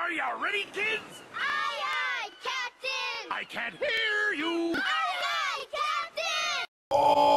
Are you ready, kids? Aye, aye, Captain! I can't hear you! Aye, aye, Captain! Oh!